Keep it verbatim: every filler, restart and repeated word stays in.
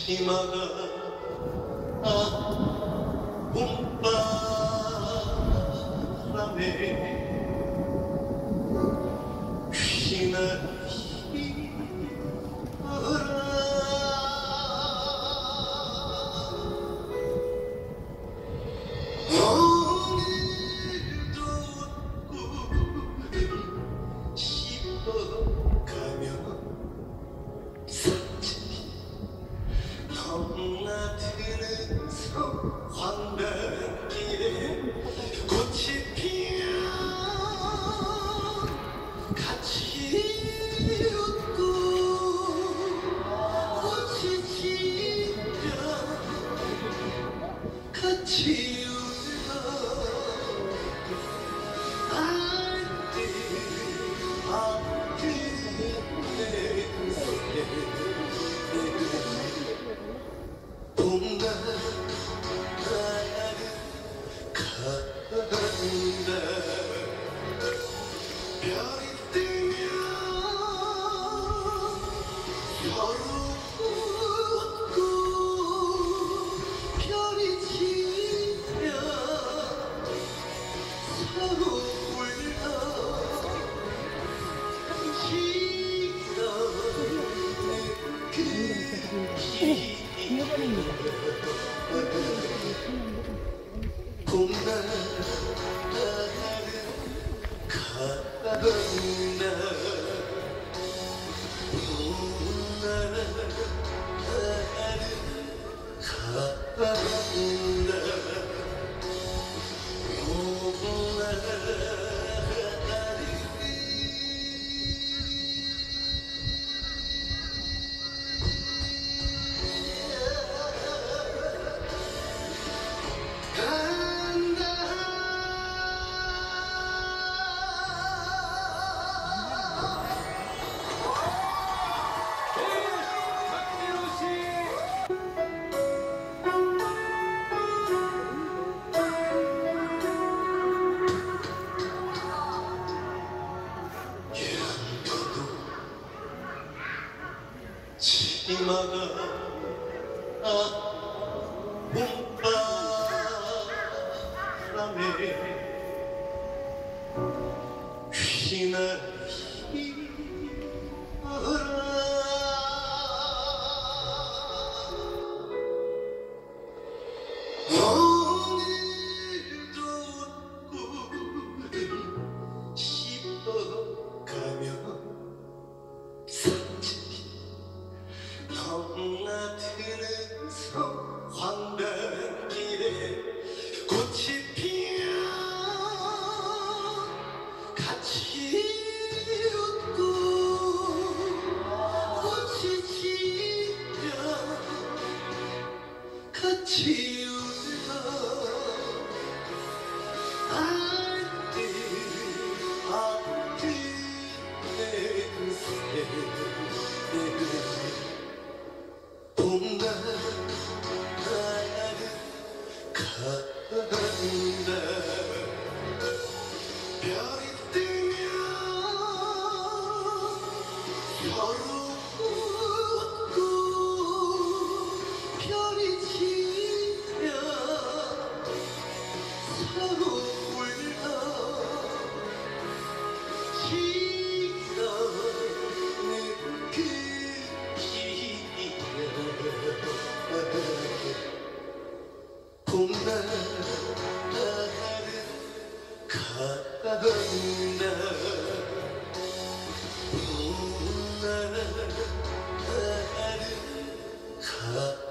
치마가 아 봄바람에 휘날리어라. 오늘도 꽃을 씹어가며 넘나드는 성황단길에 꽃이 피어 같이 웃고 꽃이 지면 같이 울어. 알뜰 알뜰 내 인생 봄날은 간다. 별이 뜨면 서로 웃고 별이 지면 서로 울어. 지나는 그 봄날은 간다. 봄날은 간다. 치마가 아 봄바람에 휘날리어라. 오늘도 꽃을 씹어가며 넘나드는 성황단길에 꽃이 피어 같이 웃고 꽃이 지면 같이 울어. 알뜰 알뜰 내 인생 봄날은 간다. 별이 뜨면 서로 웃고 별이 지면 서로 울어. 지나는 그 봄날은 간다. 봄날은 간다.